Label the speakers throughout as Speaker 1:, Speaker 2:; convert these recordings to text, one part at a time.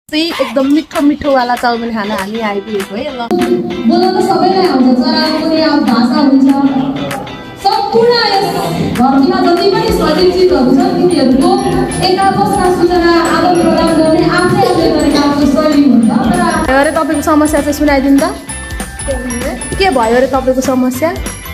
Speaker 1: चाहिँ एकदम मिठो मिठो वाला चाउमिन खाना हामी आइपुगेको है ल
Speaker 2: बोल्न सबैलाई आउँछ चराको पनि भाषा हुन्छ सम्पूर्ण धरतीमा जति पनि सजीव जीवहरू छन् तिनीहरूको एकापसमा सूचना आदान प्रदान गर्ने आफै आफै गरेका आफ्नो शैली हुन्छ तर
Speaker 1: अरे तपाईको समस्या चाहिँ सुनाइदिनु त के भयो अरे तपाईको समस्या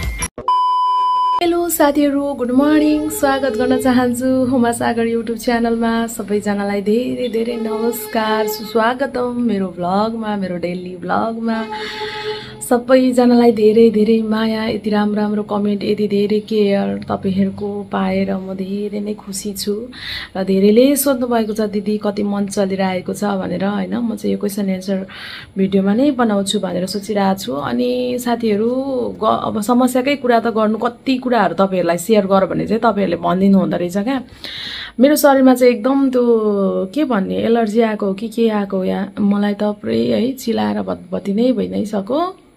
Speaker 1: हेलो साथीहरु गुड मर्निङ स्वागत गर्न चाहन्छु हुमा सागर युट्युब च्यानलमा सबैजनालाई धेरै धेरै नमस्कार सुस्वागतम मेरो भ्लगमा मेरो डेली भ्लगमा सबैजनालाई धेरै धेरै माया यति राम्रो राम्रो कमेन्ट यति धेरै केयर तपाईहरुको पाएर म धेरै नै खुसी छु र धेरैले सोध्नु भएको छ दिदी कति मन चलिरहेको छ भनेर हैन म चाहिँ यो क्वेशन एन्सर भिडियोमा नै बनाउँछु भनेर सोचिरहेको छु अनि साथीहरु अब समस्याकै कुरा त गर्नु कति कुराहरु तपाईहरुलाई शेयर गर भने चाहिँ तपाईहरुले भन्दिनु हुँदै रहेछ क्या मेरो शरीरमा चाहिँ एकदम त्यो के भन्ने एलर्जी आको हो कि के आको या मलाई त पुरै है चिलाएर भतभती नै भइ नै सक्यो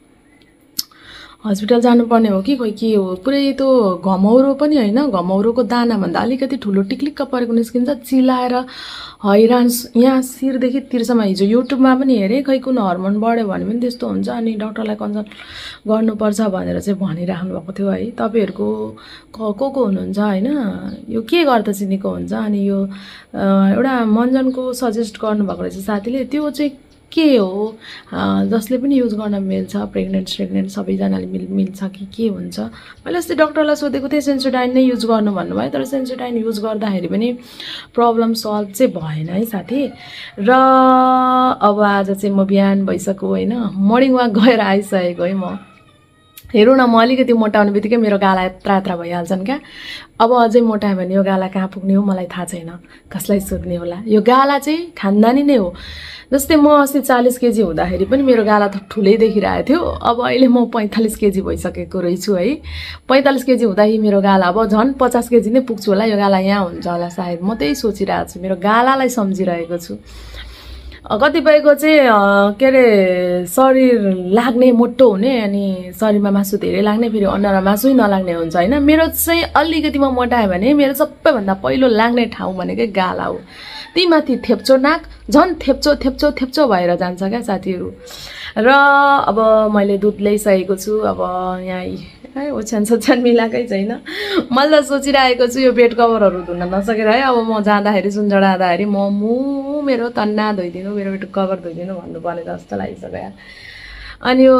Speaker 1: हस्पिटल जानुपर्ने हो कि खोइ के हो पुरै त्यो घमौरो पनि हैन घमौरोको दाना भन्दा अलिकति ठुलो टिक्लिक्क परेको निस्किन्छ चिलाएर हैरान यहाँ शिरदेखि तिर्सम्म हिजो युट्युबमा पनि हेरे खै कुन हर्मोन बढ्यो भने पनि त्यस्तो हुन्छ अनि डाक्टरलाई कन्सल्ट गर्नुपर्छ भनेर चाहिँ भनिराख्नु भएको थियो है तपाईहरुको को हुनुहुन्छ हैन यो के गर्दा चिनेको हुन्छ अनि यो एउटा मञ्जनको सजेस्ट गर्नुभएको रहेछ साथीले त्यो चाहिँ के हो जसले पनि युज गर्न मिल्छ प्रेग्नेन्ट सबैजनाले मिल्छ कि के हुन्छ मैले अस्ति डाक्टरलाई सोधेको थिएँ सेन्सोडाइन नै युज गर्नु भन्नुभयो तर सेन्सोडाइन युज गर्दाखेरि पनि प्रब्लम सल्भ चाहिँ भएन है साथी र अब आज चाहिँ म बिहान भइसक्यो हैन मर्निङ वाक गएर आइसकेको है म हेरौँ न म अलिकति मोटाउने बित्तिकै मेरो गाला यत्रा भइहाल्छन् क्या अब अझै मोटायो भने यो गाला कहाँ पुग्ने हो मलाई थाहा छैन कसलाई सोध्ने होला यो गाला चाहिँ खानदानी नै हो जस्तै म अस्ति 40 केजी हुँदाखेरि पनि मेरो गाला त ठुलै देखिरहेको थियो अब अहिले म 45 केजी भइसकेको रहेछु है 45 केजी हुँदाखेरि मेरो गाला अब झन् 50 केजी नै पुग्छु होला यो गाला यहाँ हुन्छ होला सायद म त्यही सोचिरहेको छु मेरो गालालाई सम्झिरहेको छु कतिपयको चाहिँ के अरे शरीर लाग्ने मोटो हुने अनि शरीरमा मासु धेरै लाग्ने फेरि अनुहारमा मासुै नलाग्ने हुन्छ हैन मेरो चाहिँ अलिकति म मोटाएँ भने मेरो सबैभन्दा पहिलो लाग्ने ठाउँ भनेकै गाला हो तीमाथि थेप्चो नाक झन् थेप्चो भएर जान्छ क्या साथीहरु र अब मैले दुध ल्याइसकेको छु अब यहाँ ओछ्यान मिलाकै छैन मैले त सोचिरहेको छु यो बेड कभरहरु धुन नसकेर है अब म जाँदाखेरि सुनजडा आउँदाखेरि म मेरो तन्ना धोइदिनु मेरो बेड कभर धोइदिनु भन्नुपर्ने जस्तो लागिसक्यो अनि यो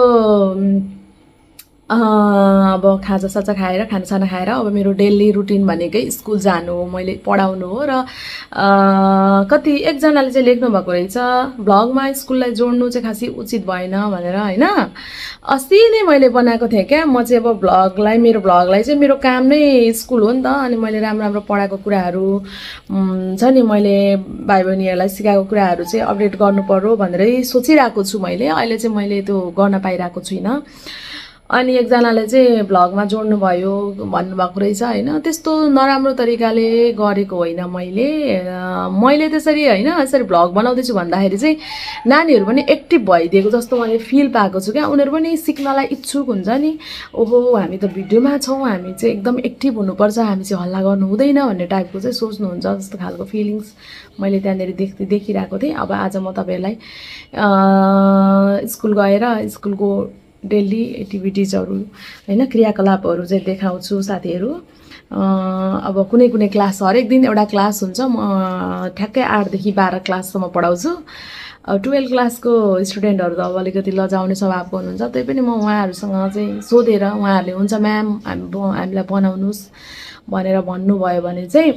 Speaker 1: अब खाजासाजा खाएर खानासाना खाएर अब मेरो डेली रुटिन भनेकै स्कुल जानु हो मैले पढाउनु हो र कति एकजनाले चाहिँ लेख्नु भएको रहेछ भ्लगमा स्कुललाई जोड्नु चाहिँ खासै उचित भएन भनेर हैन अस्ति नै मैले बनाएको थिएँ क्या म चाहिँ अब मेरो भ्लगलाई चाहिँ मेरो काम नै स्कुल हो नि त अनि मैले राम्रो पढाएको कुराहरू छ नि मैले भाइ बहिनीहरूलाई सिकाएको कुराहरू चाहिँ अपडेट गर्नु पर्यो भनेरै सोचिरहेको छु मैले अहिले चाहिँ मैले त्यो गर्न पाइरहेको छुइनँ अनि एकजनाले चाहिँ भ्लगमा जोड्नु भयो भन्नुभएको रहेछ हैन त्यस्तो नराम्रो तरिकाले गरेको होइन मैले त्यसरी हैन यसरी भ्लग बनाउँदैछु भन्दाखेरि चाहिँ नानीहरु पनि एक्टिभ भइदिएको जस्तो मैले फिल पाएको छु क्या उनीहरु पनि सिक्नलाई इच्छुक हुन्छ नि ओहो हामी त भिडियोमा छौं हामी चाहिँ एकदम एक्टिभ हुनुपर्छ हामी चाहिँ हल्ला गर्नु हुँदैन भन्ने टाइपको चाहिँ सोच्नुहुन्छ जस्तो खालको फिलिङ्स मैले त्यहाँनेरि देखिरहेको थिएँ अब आज म तपाईहरुलाई स्कुल गएर स्कुलको डेली एक्टिभिटिजहरु हैन क्रियाकलापहरु चाहिँ देखाउँछु साथीहरु अब कुनै क्लास हरेक दिन एउटा क्लास हुन्छ म ठ्याक्कै 8 देखि 12 क्लाससम्म पढाउँछु 12 क्लासको स्टुडेन्टहरु त अब अलिकति लजाउने स्वभावको हुनुहुन्छ त्यही पनि म उहाँहरुसँग चाहिँ सोधेर उहाँहरुले हुन्छ म्याम हामीलाई बनाउनुस् भनेर भन्नुभयो भने चाहिँ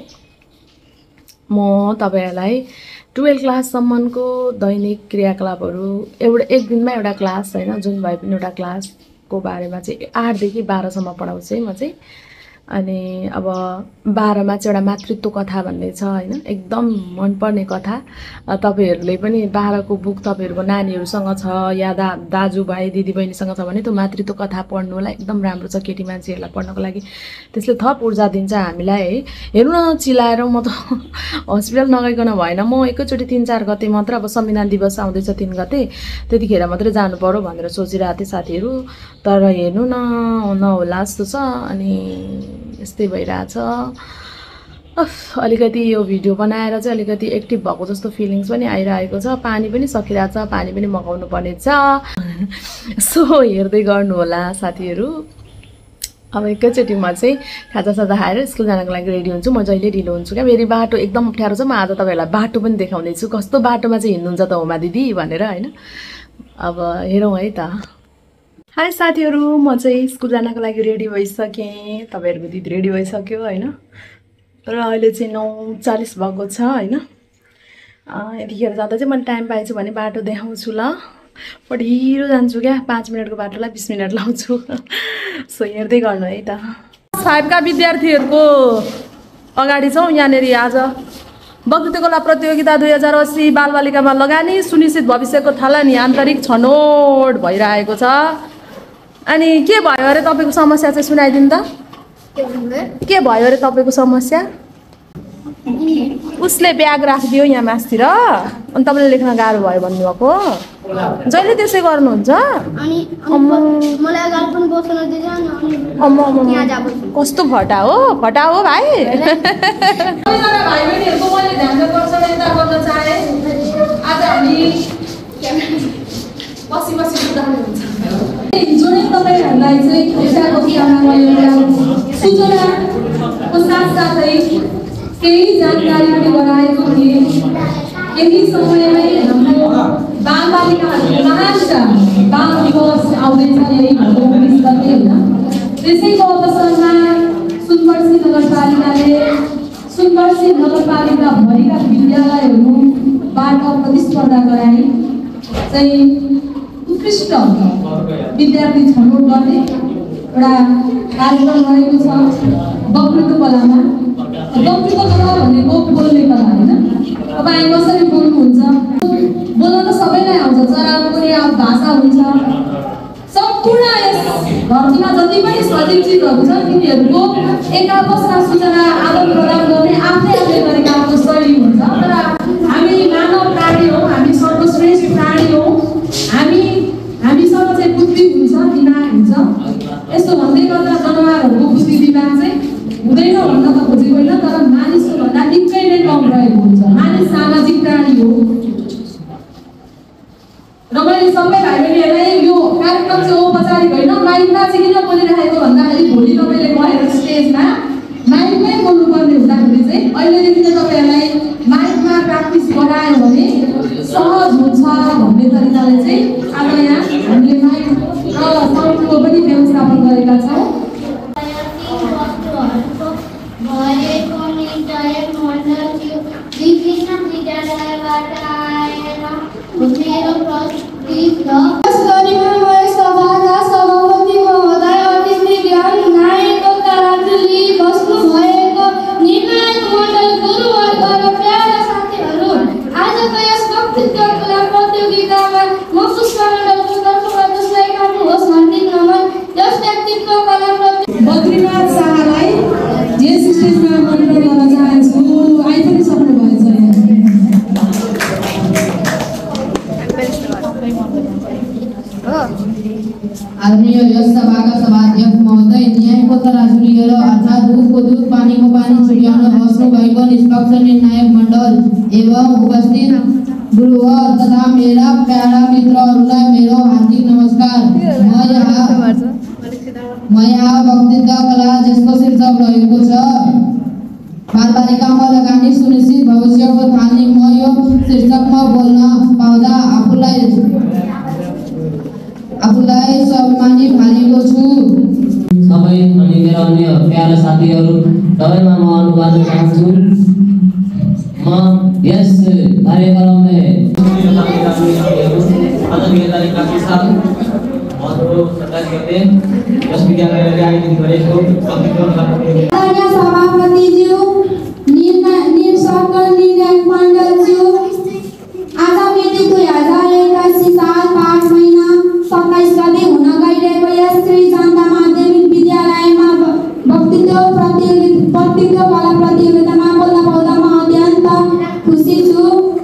Speaker 1: म तपाईहरुलाई 12 क्लाससम्मको दैनिक क्रियाकलापहरु एक दिनमा एउटा क्लास हैन जुन भए पनि एउटा क्लासको बारेमा चाहिँ 8 देखि 12 सम्म पढाउँछु है म चाहिँ अनि अब 12 मा चाहिँ एउटा मातृत्व कथा भन्ने छ हैन एकदम मन पर्ने कथा तपाईहरुले पनि 12 को बुक तपाईहरुको नानीहरुसँग छ या दाजु भाइ दिदी बहिनीसँग छ भने त्यो मातृत्व कथा पढ्नुलाई एकदम राम्रो छ केटी मान्छेहरुलाई पढ्नको लागि त्यसले थप ऊर्जा दिन्छ हामीलाई है हेर्नु न चिलाएर म त हस्पिटल नगइकन भएन म एकैचोटी 3-4 गते मात्र अब संविधान दिवस आउँदैछ 3 गते त्यतिखेर मात्र जानु पर्यो भनेर सोचिरहेको थिए साथीहरु तर हेर्नु न नहोला जस्तो छ अनि यस्तै भइराछ अलिकति यो भिडियो बनाएर चाहिँ अलिकति एक्टिभ भएको जस्तो फिलिङ्स पनि आइरहेको छ। पानी पनि सकिरहेको छ, पानी पनि मगाउनु पर्ने छ। सो हेर्दै गर्नु होला साथीहरू। अब एकैचोटि म चाहिँ खाजासाजा खाएर स्कुल जानको लागि रेडी हुन्छु। म जहिले ढिलो हुन्छु क्या, फेरि बाटो एकदम अप्ठ्यारो छ। म आज तपाईँहरूलाई बाटो पनि देखाउँदैछु, कस्तो बाटोमा चाहिँ हिँड्नुहुन्छ त उमा दिदी भनेर होइन। अब हेरौँ है त। हाई साथीहरू, म चाहिँ स्कुल जानको लागि रेडी भइसकेँ। तपाईँहरूको दिदी रेडी भइसक्यो होइन। र अहिले चाहिँ 9:40 भएको छ होइन। यतिखेर जाँदा चाहिँ मैले टाइम पाएछु भने बाटो देखाउँछु ल। म ढिलो जान्छु क्या, 5 मिनटको बाटोलाई 20 मिनट लाउँछु। सो हेर्दै गर्नु है त। 5 का विद्यार्थीहरूको अगाडि छौँ यहाँनिर। आज वक्तृत्व कला प्रतियोगिता 2080 बालबालिकामा लगानी सुनिश्चित भविष्यको थालनी आन्तरिक छनौट भइरहेको छ। अनि के भयो अरे तपाईँको समस्या चाहिँ सुनाइदिनु त। के भयो अरे तपाईँको समस्या? उसले ब्याग राखिदियो यहाँ मासतिर, अनि तपाईँले लेख्न गाह्रो भयो भन्नुभएको। जहिले त्यसै गर्नुहुन्छ? कस्तो फटा हो, फटा हो भाइ।
Speaker 2: हिजो नै तपाईँहरूलाई चाहिँ खुट्टाको बिहामा सूचनाको साथसाथै केही जानकारी पनि गराएको थिएँ। यही समयमै हाम्रो बालबालिकाहरूको महान बाल दिवस आउँदैछ यही भदौ 19 गते होइन। त्यसैको अवसरमा सुनवर्सी नगरपालिकाभरिका विद्यालयहरूबाट प्रतिस्पर्धा गराई चाहिँ उत्कृष्ट विद्यार्थी छनौट गर्ने एउटा कार्यक्रम रहेको छ वक्तृत्व कलामा। वक्तृत्व कला भनेको बोल्ने कला होइन। तपाईँ कसरी बोल्नुहुन्छ? बोल्न त सबैलाई आउँछ, चराको पनि भाषा हुन्छ। सम्पूर्ण यस धरतीमा जति पनि सजीव जीवहरू छन् तिनीहरूको एक आपसमा सूचना आदान प्रदान गर्ने आफ्नै गरेका आफ्नो शैली हुन्छ। तर हामी मानव प्राणी हौँ, हामी सर्वश्रेष्ठ प्राणी हौँ। हामीसँग चाहिँ बुद्धि हुन्छ, दिमाग हुन्छ। यस्तो भन्दै गर्दा जनावरहरूको बुद्धि दिमाग चाहिँ हुँदैन भन्न त खोजेको होइन, तर मानिसको भन्दा निकै नै कम रहेको हुन्छ। मानिस सामाजिक प्राणी हो। र मैले सबै भाइ बहिनीहरूलाई यो कार्यक्रम चाहिँ औपचारिक होइन, माइकमा चाहिँ किन बोलिरहेको भन्दाखेरि भोलि तपाईँले गएर स्टेजमा माइकमै बोल्नुपर्ने हुँदाखेरि चाहिँ अहिलेदेखि नै तपाईँहरूलाई माइकमा प्र्याक्टिस गरायो भने सहज हुन्छ भन्ने तरिकाले चाहिँ आज यहाँ हामीले माइक र साउन्डको पनि व्यवस्थापन गरेका छौँ। बद्रीनाथ शाहलाई यस स्टेजमा मनिटर गर्न चाहन्छु। आइपुगि सक्नु भएछ।
Speaker 3: आदरणीय यस सभाका सभाध्यक्ष महोदय, न्यायको तराजु लिएर अर्थात् दूधको दूध पानीको पानी छिट्याउन बस्नु भएको निष्पक्ष निर्णायक मण्डल एवं उपस्थित गुरुवर तथा मेरा प्यारा मित्रहरूलाई मेरो हार्दिक नमस्कार। म यहाँ वक्तृत्व कला जसको शीर्षक रहेको छ बालबालिकामा लगानी सुनिश्चित भविष्यको थालनी, म यो शीर्षकमा बोल्न पाउँदा आफूलाई सम्मानी भालेको छु।
Speaker 4: सबै अनि मेरा अन्य प्यारा साथीहरू सबैमा म अनुवाद चाहन्छु। म यस कार्यक्रमले
Speaker 2: सभापतिज्यू, निर्सकल निर्णायक मण्डलज्यू, आज मिति 2081 साल 5 महिना 27 गते हुन गइरहेको यस श्री जनता माध्यमिक विद्यालयमा वक्तृत्व कला प्रतियोगितामा बोल्न पाउँदा म अत्यन्त खुसी छु।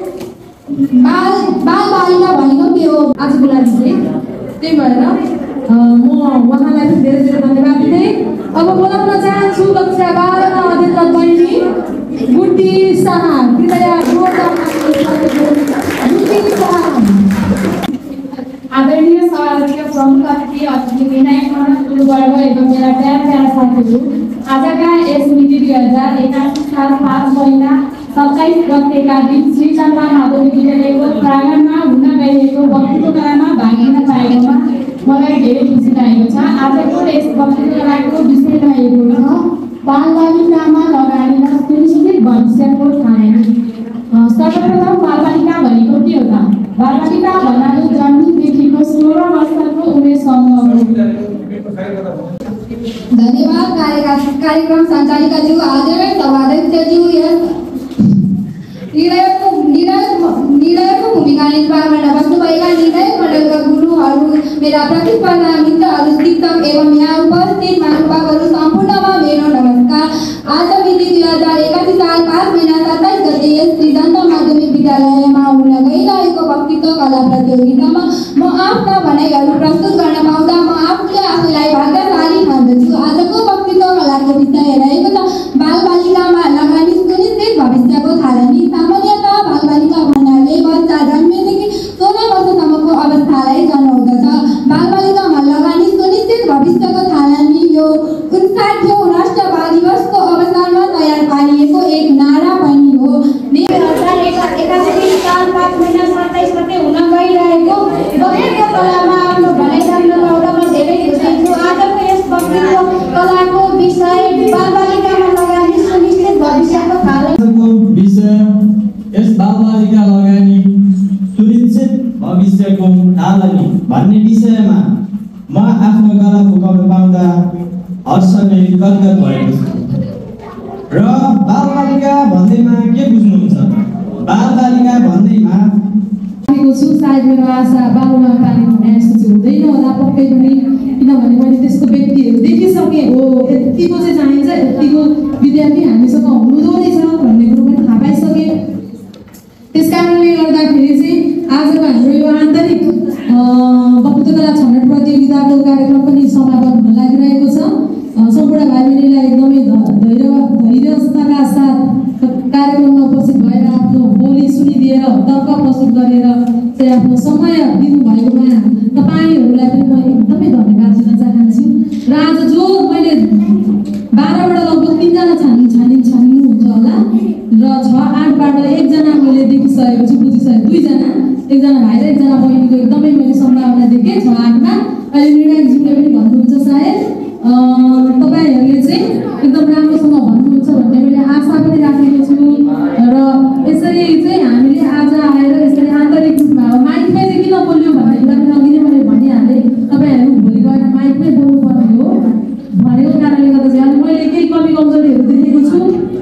Speaker 2: बालबालिका भनेको के हो आजको लागि चाहिँ, त्यही भएर म उहाँलाई धेरै धेरै धन्यवाद दिँदै अब बोलाउन चाहन्छु कक्षा 12 मा अध्ययनरत बहिनी गुड्डी शाह कृपया आदरणीय सभाध्यक्ष प्रमुख अतिथि अतिथि विनायक गुरुवर्ग एवं मेरा प्यारा साथीहरू आजका यस मिति 2081 साल 5 महिना 27 गतेका दिन श्री चन्द्र माधवी विद्यालयको प्राङ्गणमा हुन गइरहेको वक्तृत्व कलामा भाग लिन पाएकोमा मलाई धेरै खुसी लागेको छ। आजको यस वक्तृत्व कलाको विषय रहेको छ बालबालिकामा लगानी र सुनिश्चित भविष्यको थालनी। सर्वप्रथम बालबालिका भनेको के हो त? बालबालिका भन्नाले जन्मदेखिको 16 वर्षको उमेर समूह हो।
Speaker 3: धन्यवाद कार्यक्रम सञ्चालिकाज्यू, आदरणीय सभाध्यक्षज्यू, यस निर्णयको भूमिका निर्वाह गर्न बस्नुभएका निर्णायक मण्डलका गुरुहरू, मेरा प्रतिस्पर्धा मित्रहरू, शिक्षक एवं यहाँ उपस्थित महानुभावहरू सम्पूर्णमा मेरो नमस्कार। आज मिति 2081 साल 5 महिना 27 गते यस श्रीजन्त माध्यमिक विद्यालयमा हुन गइरहेको वक्तृत्व कला प्रतियोगितामा म आफ्ना भनाइहरू प्रस्तुत गर्न पाउँदा म आफूलाई भाग्यशाली ठान्दछु। आजको वक्तृत्व कलाको विषय रहेको छ बालबालिकामा लगानी सुनिश्चित भविष्यको थालनी। सामान्यतः बालबालिका भन्नाले बच्चा जन्मेदेखि 16 वर्षसम्मको अवस्थालाई जनाउँदछ। बालबालिकामा लगानी सुनिश्चित भविष्यको थालनी यो 59औं राष्ट्रिय बाल दिवसको अवसरमा तयार पारिएको एक नारा पनि हो। 2081 साल 5 महिना 27 गते हुन गइरहेको वक्तृत्व कलामा आफ्नो भनाइ राख्न पाउँदा म धेरै खुसी छु। आजको यस वक्तृत्व कलाको विषय बालबालिकामा लगानी सुनिश्चित भविष्यको थालनी।
Speaker 5: विषय यस बालबालिका लगानी सुनिश्चित भविष्यको थालनी भन्ने विषयमा म आफ्नो कला फुकाउन पाउँदा हर्ष नै गदगद भएको छु। र बालबालिका भन्दैमा के बुझ्नुहुन्छ? बालबालिका भन्दैमा
Speaker 2: छु सायद मेरो आशा बालुवा पानी हुने यस्तो चाहिँ हुँदैन होला पक्कै पनि, किनभने मैले त्यस्तो व्यक्तिहरू देखिसकेँ हो। यतिको चाहिँ चाहिन्छ, यतिको विद्यार्थी हामीसँग हुँदो रहेछ भन्ने कुरो पनि थाहा पाइसकेँ। त्यस कारणले गर्दाखेरि चाहिँ आजको हाम्रो यो आन्तरिक वक्तृत्व कला छनौट प्रतियोगिताको कार्यक्रम पनि समापन हुन लागिरहेको छ। सम्पूर्ण भाइ बहिनीलाई एकदमै धैर्यताका साथ कार्यक्रममा उपस्थित भएर आफ्नो बोली सुनिदिएर तर्क प्रस्तुत गरेर चाहिँ आफ्नो समय दिनुभएकोमा तपाईँहरूलाई पनि म एकदमै धन्यवाद दिन चाहन्छु। र आज जो मैले 12बाट लगभग 3जना छान्नुहुन्छ होला र 6-8बाट एकजना मैले देखिसकेको छु, बुझिसकेको 2जना, एकजना भाइ र एकजना बहिनीको एकदमै मैले सम्भावना देखेँ 6-8मा। अहिले निर्णायकज्यूले पनि भन्नुहुन्छ सायद तपाईँहरूले चाहिँ एकदम राम्रोसँग भन्नुहुन्छ भन्ने मैले आशा पनि राखेको छु। र यसरी चाहिँ हामीले आज आएर यसरी आन्तरिक रूपमा माइकमै चाहिँ किन बोल्यो भन्ने कुरा पनि अघि नै मैले भनिहालेँ। तपाईँहरू भोलि गएर माइकमै बोल्नुपर्ने हो भनेको कारणले गर्दा चाहिँ मैले केही कमी कमजोरीहरू देखेको छु।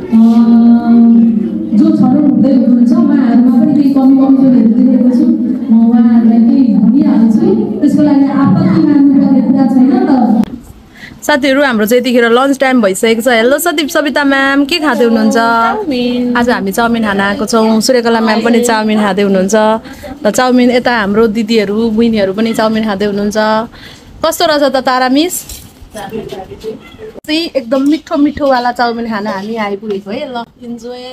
Speaker 2: जो छनौट हुँदै हुनुहुन्छ उहाँहरूमा पनि केही कमी कमजोरीहरू देखेको छु। म उहाँहरूलाई केही भनिहाल्छु, त्यसको लागि आपत्ति मान्नुपर्ने कुरा छैन त।
Speaker 1: साथीहरू हाम्रो चाहिँ यतिखेर लन्च टाइम भइसकेको छ। हेलो सदीप सविता म्याम, के खाँदै हुनुहुन्छ? आज हामी चाउमिन खान आएको छौँ। सूर्यकला म्याम पनि चाउमिन खाँदै हुनुहुन्छ। र चाउमिन यता हाम्रो दिदीहरू बहिनीहरू पनि चाउमिन खाँदै हुनुहुन्छ। कस्तो रहेछ त तारा मिस? एकदम मिठो मिठोवाला चाउमिन खान हामी आइपुगेको है। ल इन्जोय।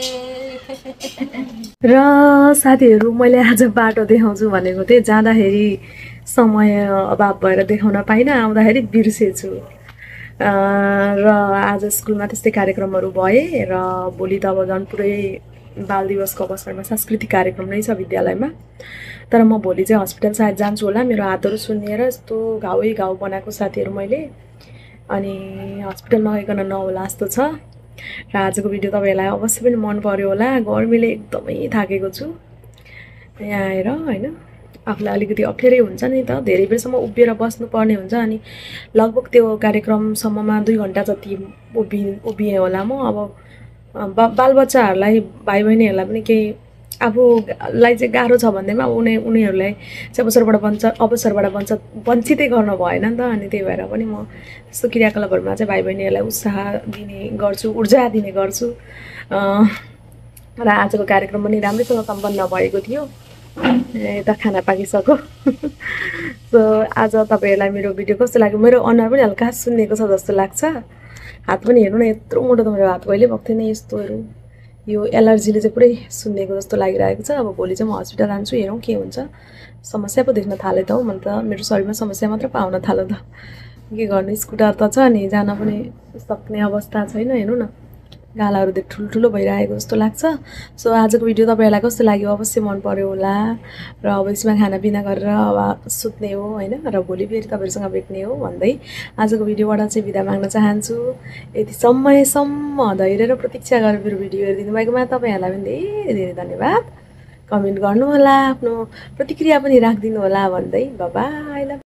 Speaker 1: र साथीहरू मैले आज बाटो देखाउँछु भनेको थिएँ, जाँदाखेरि समय अभाव भएर देखाउन पाइनँ, आउँदाखेरि बिर्सेछु। र आज स्कुलमा त्यस्तै कार्यक्रमहरू भए र भोलि त अब झन् पुरै बाल दिवसको अवसरमा सांस्कृतिक कार्यक्रम नै छ विद्यालयमा। तर म भोलि चाहिँ हस्पिटल सायद जान्छु होला। मेरो हातहरू सुन्निएर यस्तो घाउै घाउ बनाएको साथीहरू मैले, अनि हस्पिटल नगइकन नहोला जस्तो छ। र आजको भिडियो तपाईँहरूलाई अवश्य पनि मन पर्यो होला। गर्मीले एकदमै थाकेको छु यहाँ आएर होइन। आफूलाई अलिकति अप्ठ्यारै हुन्छ नि त, धेरै बेरसम्म उभिएर बस्नुपर्ने हुन्छ। अनि लगभग त्यो कार्यक्रमसम्ममा 2 घन्टा जति उभिएँ होला म। अब बालबच्चाहरूलाई भाइ बहिनीहरूलाई पनि केही आफूलाई चाहिँ गाह्रो छ भन्दैमा उनीहरूलाई चाहिँ अवसरबाट वञ्चितै गर्न भएन नि त। अनि त्यही भएर पनि म त्यस्तो क्रियाकलापहरूमा चाहिँ भाइ बहिनीहरूलाई उत्साह दिने गर्छु, ऊर्जा दिने गर्छु। र आजको कार्यक्रम पनि राम्रैसँग सम्पन्न भएको थियो। यता खाना पाकिसक्यो। सो आज तपाईँहरूलाई मेरो भिडियो कस्तो लाग्यो? मेरो अनुहार पनि हल्का सुन्निएको छ जस्तो लाग्छ। हात पनि हेर्नु न, यत्रो मोटो त मेरो हात कहिले भएको थिएन यस्तोहरू। यो एलर्जीले चाहिँ पुरै सुन्नेको जस्तो लागिरहेको छ। अब भोलि चाहिँ म हस्पिटल जान्छु, हेरौँ के हुन्छ। समस्या पो देख्न थालेँ त हौ, मैले त मेरो शरीरमा समस्या मात्र पाउन थाल्यो त। के गर्नु, स्कुटर त छ नि, जान पनि सक्ने अवस्था छैन। हेर्नु न, गालाहरू देख ठुल्ठुलो भइरहेको जस्तो लाग्छ। सो आजको भिडियो तपाईँहरूलाई कस्तो लाग्यो अवश्य मन पर्यो होला र अब यसमा खानापिना गरेर अब सुत्ने हो होइन, र भोलि फेरि तपाईँहरूसँग भेट्ने हो भन्दै आजको भिडियोबाट चाहिँ बिदा माग्न चाहन्छु। यति समयसम्म धैर्य र प्रतीक्षा गरेर मेरो भिडियो हेरिदिनु भएकोमा तपाईँहरूलाई पनि धेरै धेरै धन्यवाद। कमेन्ट गर्नु होला, आफ्नो प्रतिक्रिया पनि राखिदिनु होला भन्दै बाइ बाइ।